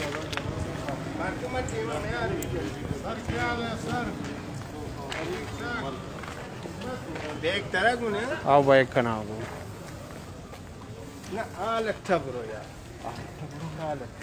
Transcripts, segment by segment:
देख तरह गुने आओ भाई कना वो ना आलट्ठा ब्रो यार आलट्ठा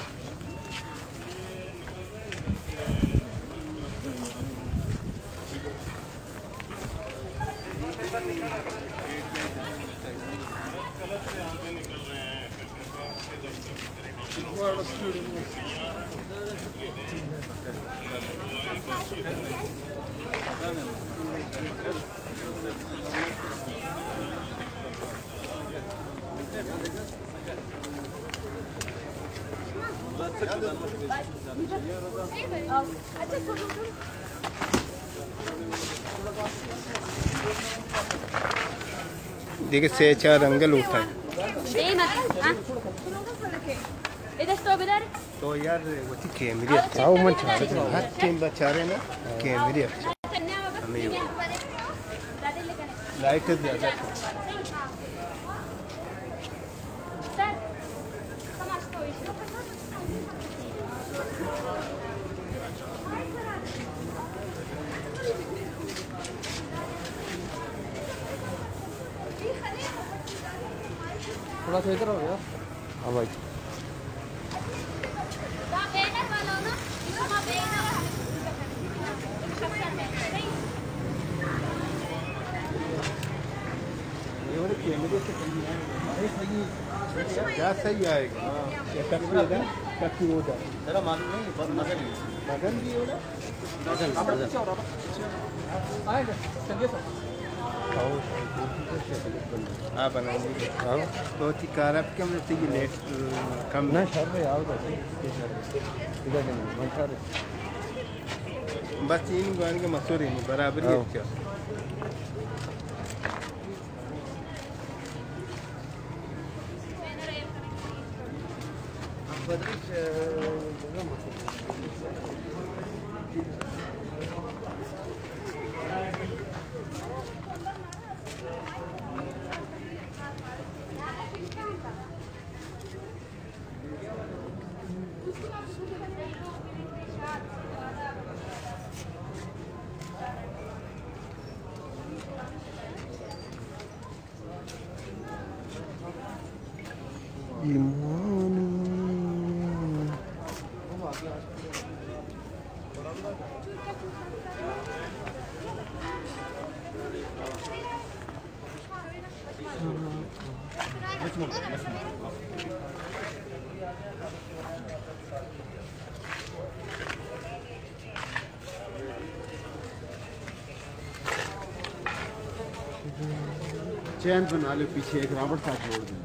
देखिए से चार रंगल उठा तो यार वो थी कैमरे आओ मन चाह रहे हर टीम बचा रहे ना कैमरे हमें लाइट ज़्यादा थोड़ा सा इधर हो गया। हाँ भाई क्या सही आएगा जरा मालूम नहीं मगन भी होगा हाँ बनाएंगे तो थी कार आप क्या मतलब ये लेट कम ना शहर में आओ तो इधर नहीं मंशा बस इन गान के मशहूर ही नहीं बराबर ही क्या चैन बना लो पीछे एक रॉबर्ट साथ जोड़ दें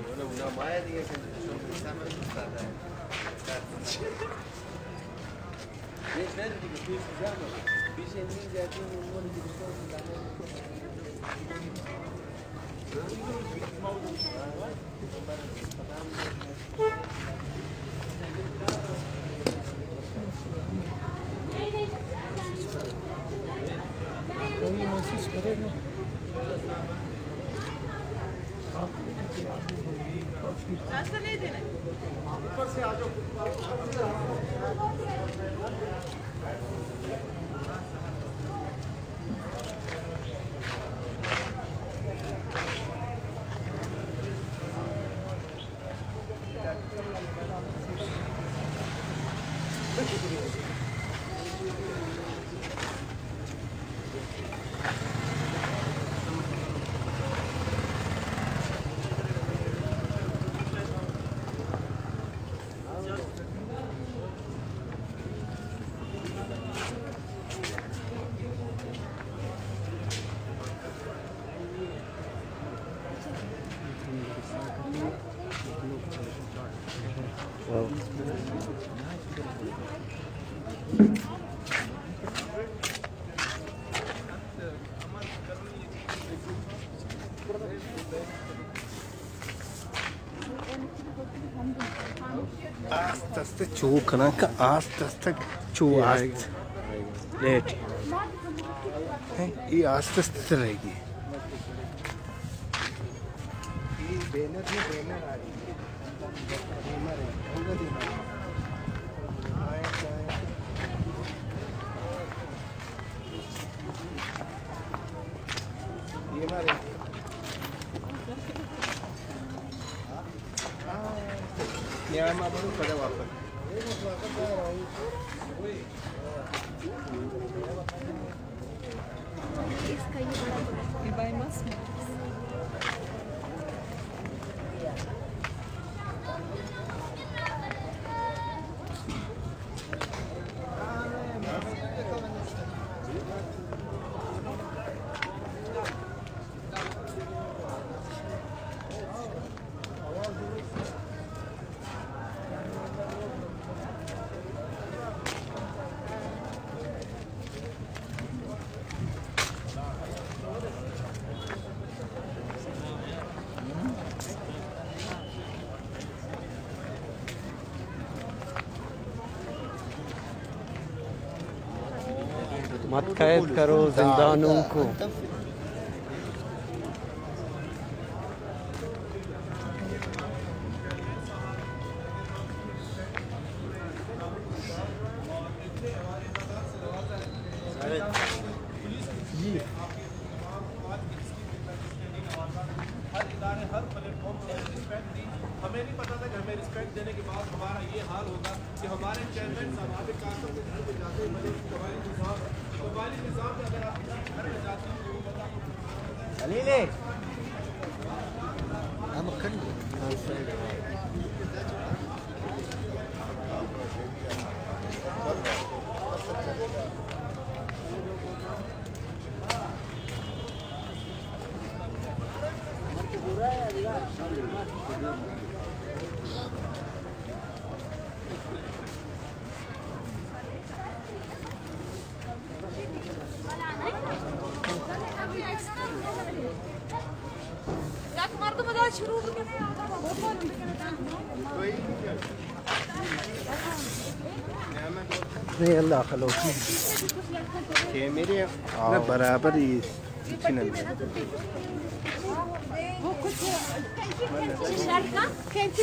रास्ता नहीं देना ऊपर से आ जाओ आस्ते चूक ना का आस्ते चू आस्त लेट ये आस्ते रहेगी ये बैनर में बैनर आ रही है खड़ा वापस इसका ये बाय मस मत कैद करो जिंदानों को। हमें नहीं पता था कि हमें रिस्पेक्ट देने के बाद हमारा ये हाल होगा कि हमारे चेयरमैन साहब कासम के घर पे जाते हैं। मतलब कबायली निज़ाम में अगर आप घर में जाते हैं तो वो बता नहीं अल्लाह खलो के मेरे ना बराबर ही चिन्ह वो कुछ शर्ट का कैंची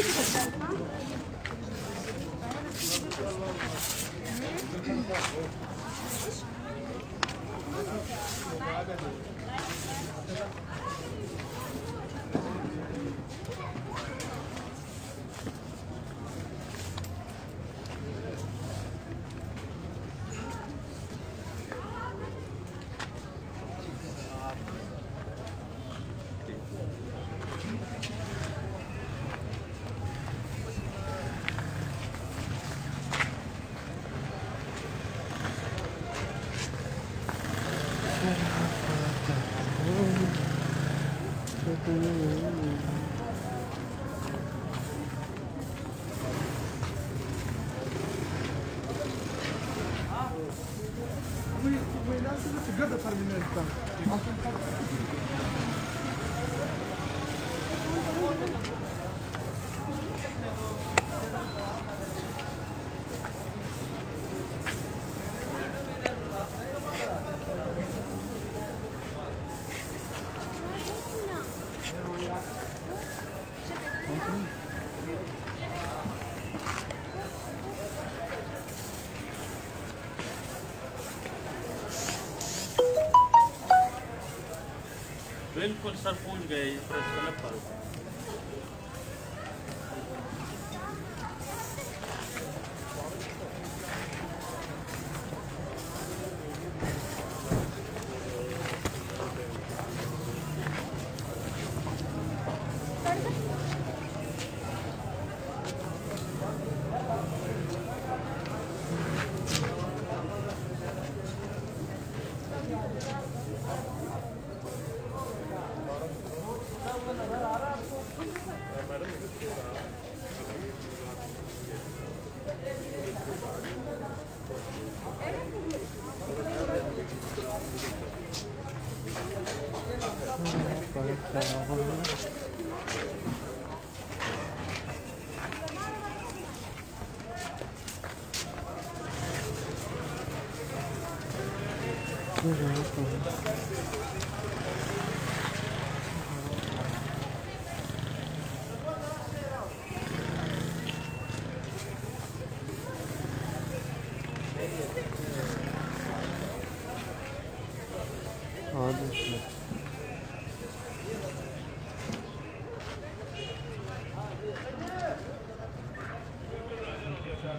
बिल्कुल सर पूछ गए प्रेस क्लब पर।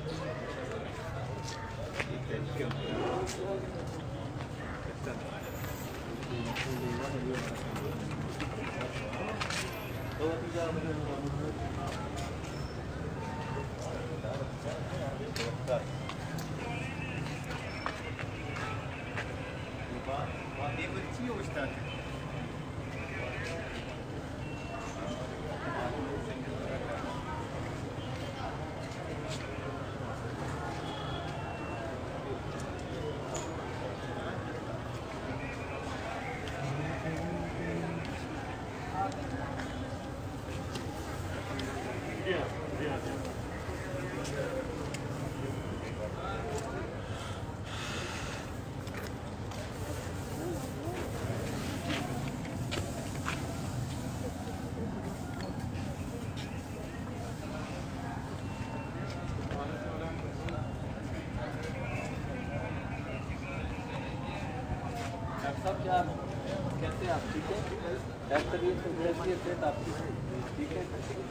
सब क्या कैसे आप ठीक है? डॉक्टर ये तो जैसी सेट आपकी ठीक है?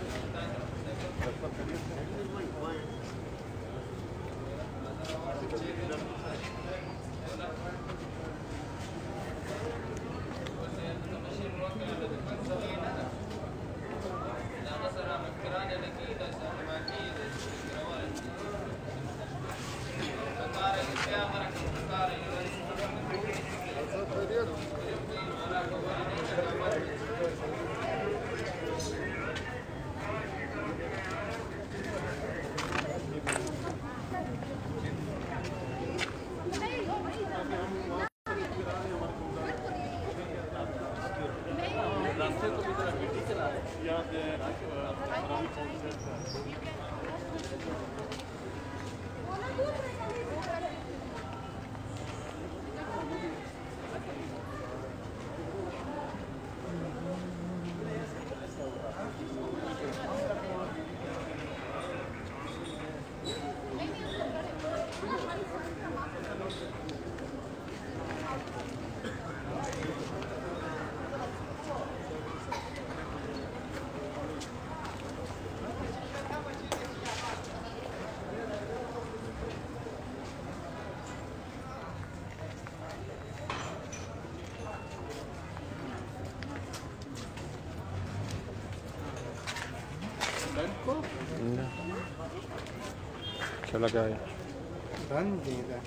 चला गया बंद देगा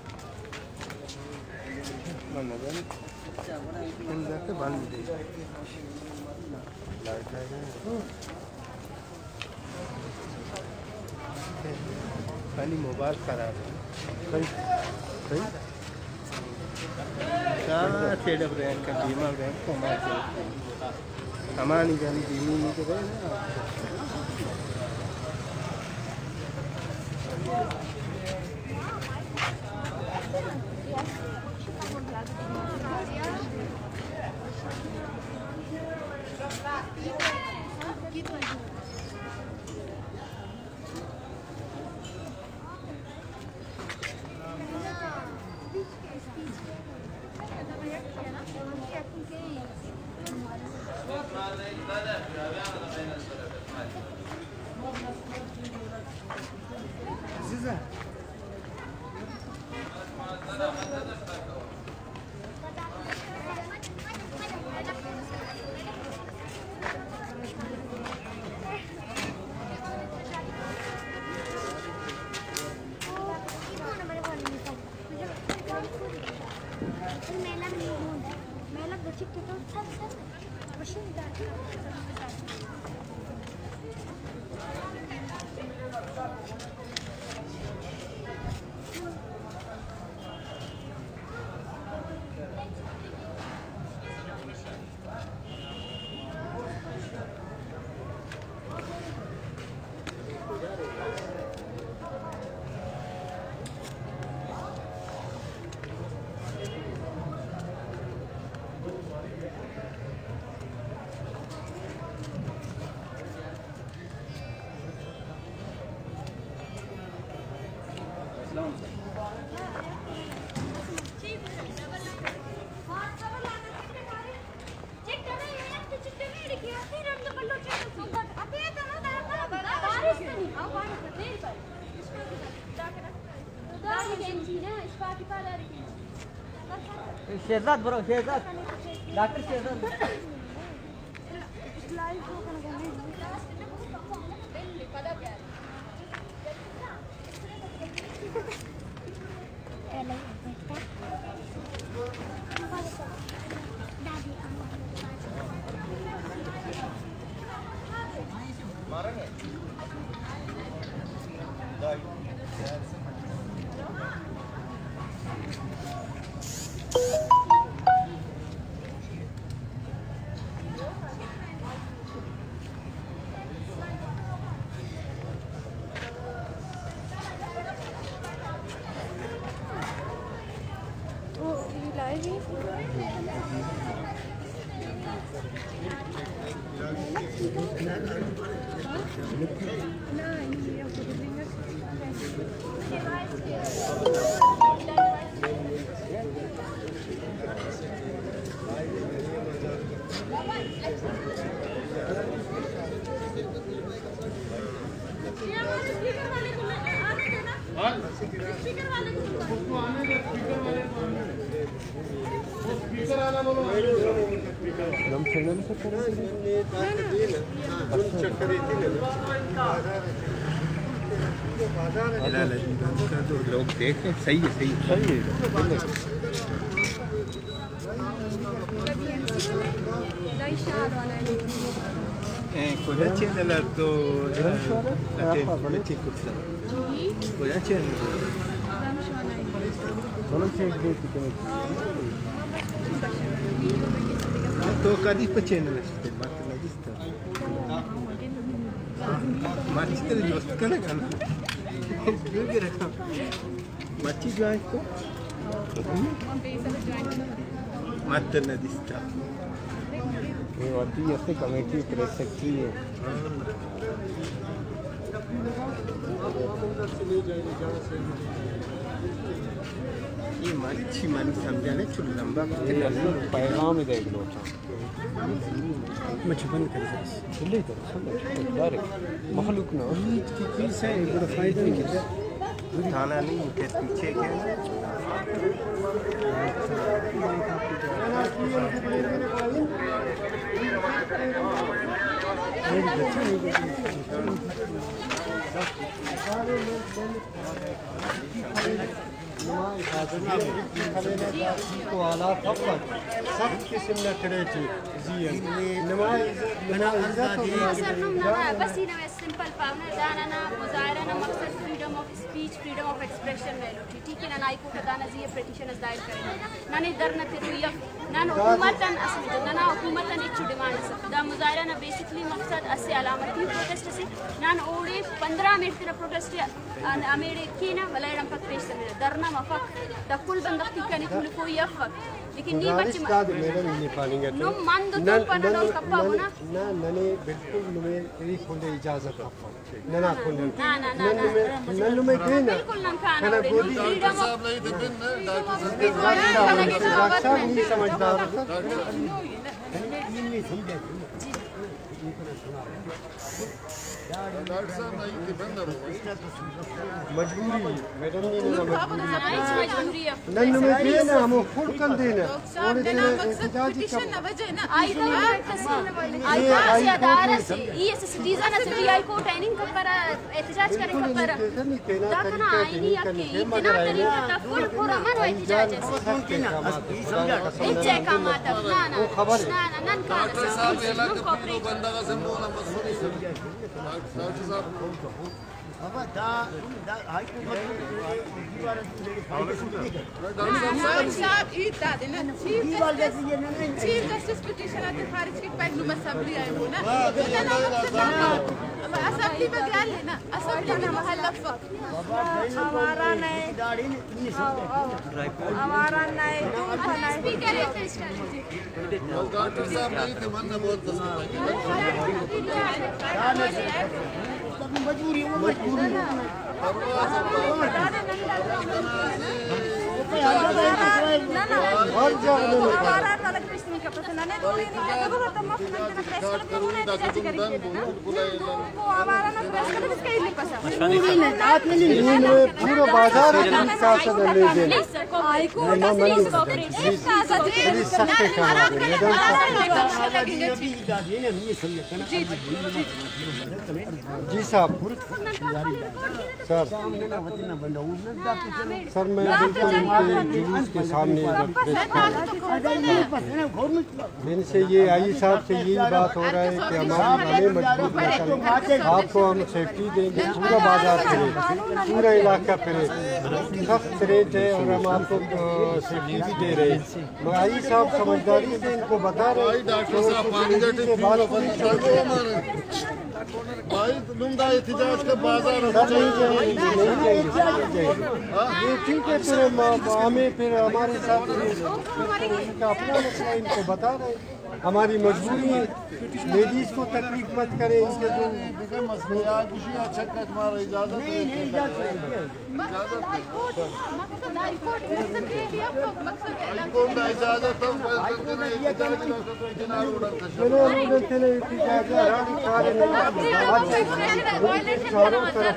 बंद अंदर से बंद देगा लाइट खाली मोबाइल खराब है क्या सेटअप रैंक का बीमा बैंक को हमारी जानी बीमी नहीं तो गए ना शेहजाद ब्रो शेहजाद डॉक्टर शेहजाद लोग देखें सही है सही cosa c'è nell'altro cosa c'è तो कधी पचेन नसते मात्र दिसतं माची तर जोस्त का ना माची जो आहे तो मात्र न दिसतं ये होती है अपनी कमेटी प्रेस सेक्रेटरी है ये माची मानी समझाने चुन लंबा पैगाम ही देख लो मच बंद कर ले तो डायरेक्ट मखलूक ना की से बड़ा फायदा नहीं है थाना नहीं के पीछे के तो आला फकत सख्त किस्म न करे थी जी नमाज बना बस ही ना सिंपल पावना दाना ना मुजाहिरा ना मकसद freedom of speech freedom of expression वेलो ठीक है ना नाई को दाना जी पिटीशन दायर करें ना ने दर न तेरुया ना हुकूमतन असली ना हुकूमतन इच्छु डिमांड दा मुजाहिरा ना बेसिकली मकसद असे अलामती प्रोटेस्ट से ना ओडे 15 मिनट तेरा प्रोटेस्ट अमेड़े की ना वलायरम पक पेश करने दरना मफक द कुल बंदकी कने कुल कोई यफक लेकिन नी बच्चे मैडम नहीं पालेंगे नो मन दो तुम पनडो कप्पा होना ना नने बिल्कुल नुमे तेरी खोले इजाजत ना ना खोले ना ना ना ना नुमे देना बिल्कुल ना खाना फ्रीडम ऑफ डॉक्टर साहब नहीं समझदार नहीं समझे मजबूरी मैडम ने मजबूरी नन में देना हम फुल कर देना और इतने एहतजाज का आई अदालत से ये citizen city high court training पर एहतजाज करे पर दाखना आई नहीं आपके इतना तरीका फुल पूरा मन एहतजाज है इच्छा का माता ना ना खबर ना ना नन का साहब ये लग बंदा का समूह ना अब दा हाई कोर्ट साहब ईद दा देना चीफ जस्टिस पिटीशन आते खारिज की पहलू में असेंबली आए हो ना असेंबली में क्या लेना असेंबली में महल्ला फक हमारा नहीं स्पीकर डॉक्टर साहब नहीं थे मन बहुत मजबूरी मजबूरी और का पसंद नहीं तो नहीं जरूरत है मत ना प्रेस कर दो ना जज करेंगे वो हमारा ना प्रेस कर इसका ही नहीं पसंद रात में पूरा बाजार का सदन ले दे आई को जी साहब सर सर मैं बिल्कुल जुलूस के सामने इनसे ये आई साहब से यही बात हो रहा है कि हमें मजबूर आपको हम सेफ्टी देंगे पूरा बाजार फिरे पूरा इलाका फिरे सख्त रेट है और हम आपको सेफ्टी भी दे रहे हैं आई साहब समझदारी से इनको बता रहे हैं एहतजाज का बाजार ये ठीक है फिर हमें फिर हमारे साथ अपना मसला इनको बता रहे हमारी मजबूरी है लेडीज को तकलीफ मत करें इनके जो चारों तरफ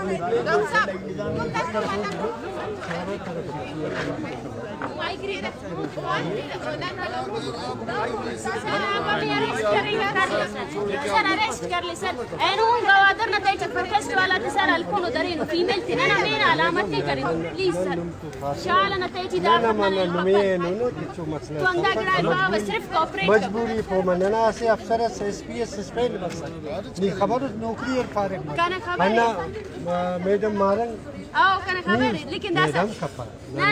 सर अरेस्ट कर ले सर एनो गवादर न तय फरकस्ट वाला थे सर अल्कोनो दरेनो फीमेल थे ना मेरा अलामत नहीं करें प्लीज सर शाल न तय दा ना नो किछु मसला तो अंदा ग्राहक सिर्फ कोऑपरेट मजबूरी को मनना से अफसर से एसपीएस सस्पेंड बस नी खबर नौकरी और फारिग kana khabar मैडम मारन आओ kana khabar लेकिन दा मैडम खपर ना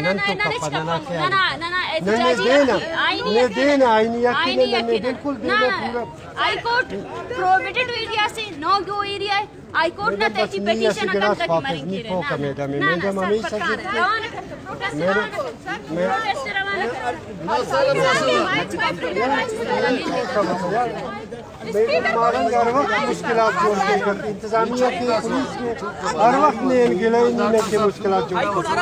ने देना आईनिया के ने बिल्कुल देना पूरा हाई कोर्ट प्रोहिबिटेड एरिया से नो गो एरिया है हाई कोर्ट ना तेची पिटीशन अकन तक मरेंगे ना मैडम हमेशा इंतजामिया की पुलिस के हर वक्त ने इनके मुश्किल जो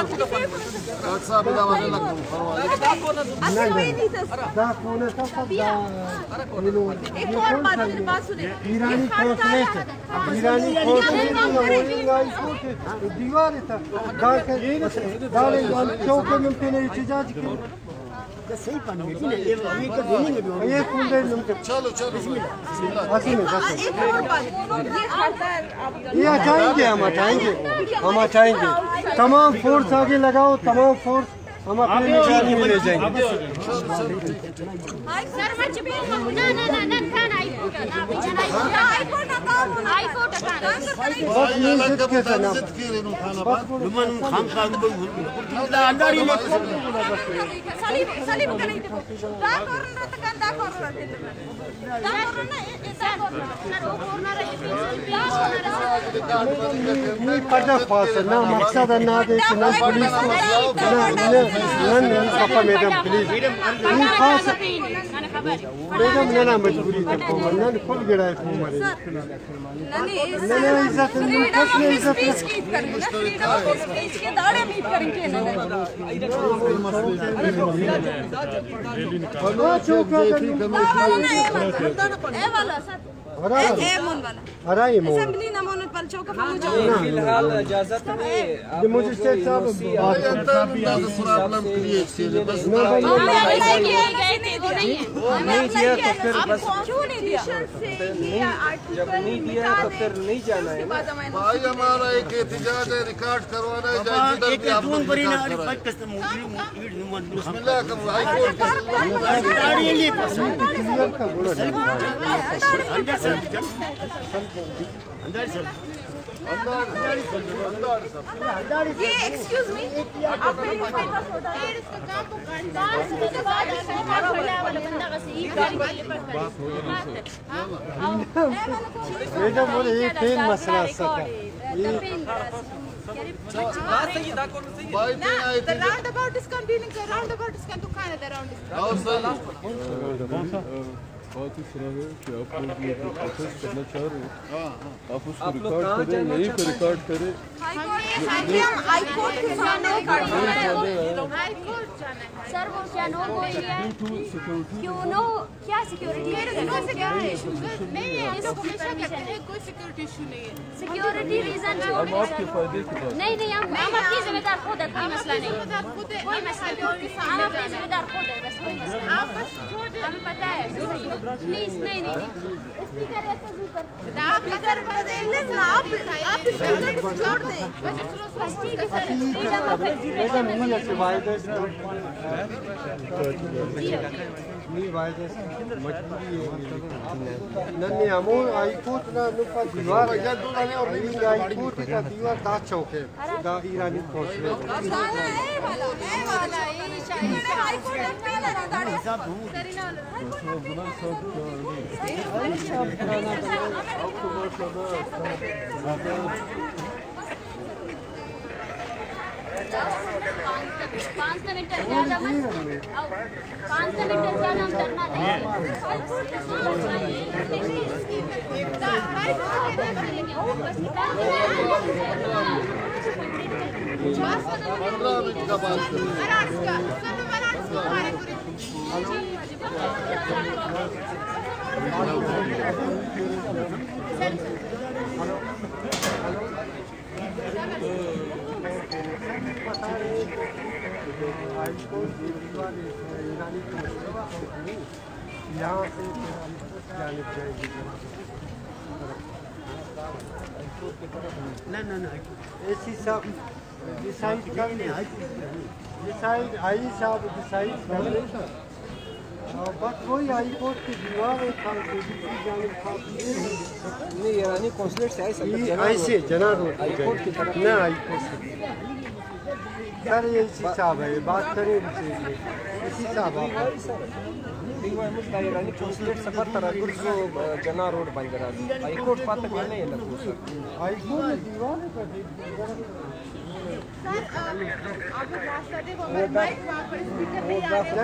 दीवार था चौक में एहतजाज सही पानी ये चलो ये हटाएंगे हम हटाएंगे तमाम फोर्स आगे लगाओ तमाम फोर्स हम अपने निगरानी में ले जाएंगे मकसद ना देख ना पुलिस मैडम प्लीज मैडम ना मजबूरी तक खुद गिराए इज्जत फिलहाल इजाजत नहीं मुझे साहब जब नहीं दिया तो फिर नहीं जाना है भाई हमारा एक एहतजाज है रिकॉर्ड करवाना है ये एक्सक्यूज मी आप मेरी इसका काम को के बाद मैडम बोले ये तीन मसला the roundabout is continuing. The roundabout is going to kind of the round. बात इस तरह है कि आप लोग ये जो प्रोसेस करना चाह रहे हैं आप उसको रिकॉर्ड करें यहीं पे रिकॉर्ड करें हाई कोर्ट के सामने सर वो क्या नो वो एरिया है क्यों नो क्या सिक्योरिटी नहीं है, हम लोग हमेशा कहते हैं कोई सिक्योरिटी इशू नहीं है। सिक्योरिटी रीजन नहीं नहीं हम अपनी जिम्मेदार खुद है, कोई मसला नहीं, कोई मसला नहीं, हम अपनी जिम्मेदार खुद है, बस कोई मसला नहीं, आप बस छोड़ दे, हमें पता है प्लीज नहीं नहीं स्पीकर है तो आप अगर आप छोड़ दे बस ठीक है सर। मैडम नहीं है वायरस नहीं वायरस मजबूरी है नन्हे हमो आई कोट ना नुका दीवार और आई कोट का दीवार दा चौक है दा ईरानी कौंसले वाला ये शायद हाई कोर्ट में ना दाड़ी सरीना पाँच मिनट ज़्यादा हम डरना यहाँ से जाने जाएगी ना ऐसी सब डिसाइड कर डिसाइड आई साहब डिसाइड कर बस वही हाई कोर्ट की दीवार है नहीं ईरानी कौंसलेट से ऐसे जना रोड हाई कोर्ट की तरफ ना हाई कोर्ट सर ये साहब है बात करें इसी साहब ईरानी कौंसलेट सफर तरह गुर्जो जना रोड बन गया हाई कोर्ट पात में नहीं है लगो सर हाई कोर्ट दीवार है सर आप रास्ता देखो माइक वहां पर स्पीकर नहीं आ रहा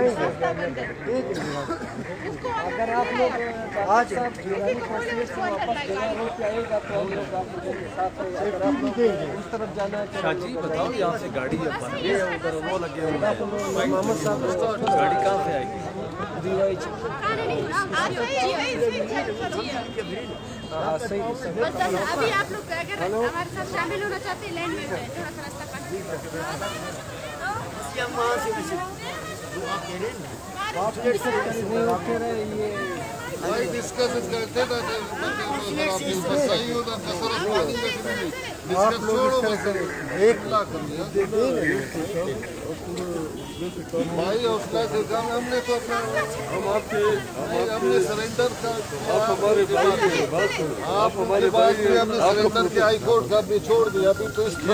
इसको अगर आप लोग आज ईरानी कौंसलेट से वापस जना रोड पे आएगा तो हम लोग आप लोगों के साथ अगर आप लोग उस तरफ जाना है शाजी बताओ यहाँ से गाड़ी है उधर वो लगे हुए हैं मोहम्मद साहब गाड़ी कहाँ से आएगी सही अभी आप लोग अगर हमारे साथ शामिल होना चाहते हैं लैंड में थोड़ा सा रास्ता भाई डिस्कस करते थे सही होता डिस्कस छोड़ो एक लाख भाई हौसला से काम हमने तो अपना हमने सरेंडर का आप हमारे भाई आप हमारे भाई हमने सरेंडर के हाई कोर्ट का भी छोड़ दिया अभी तो इस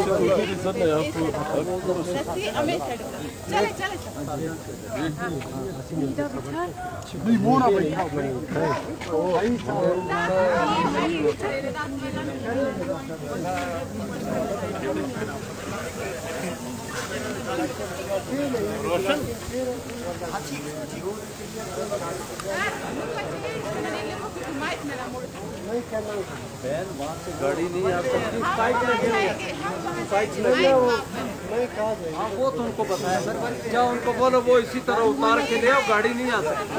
गाड़ी नहीं आ सकती साइड लगे साइड लगे हाँ वो तो उनको बताया सर क्या उनको बोलो वो इसी तरह उतार के ले आओ गाड़ी नहीं आ सकती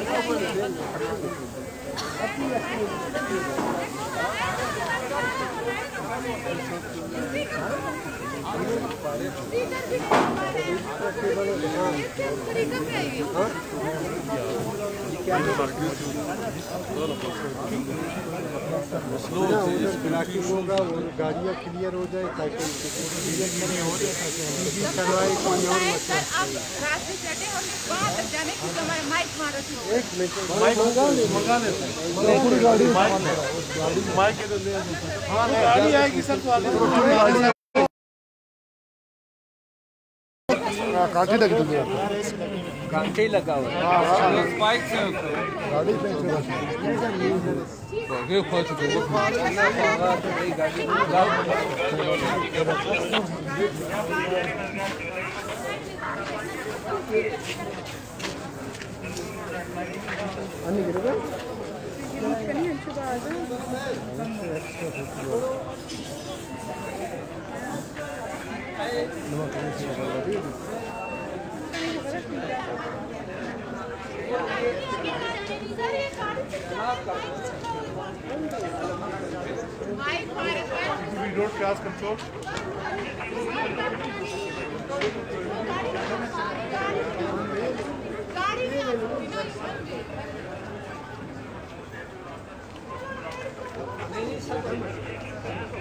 होगा वो गाड़ियाँ क्लियर हो जाए ताकि करवाए कोई और एक मिनट मंगा ले पूरी गाड़ी गाड़ी आएगी सर कांटे लग दुनिया कांटे लगा हुआ बाइक से गाड़ी पे रोड क्रॉस कंट्रोल नहीं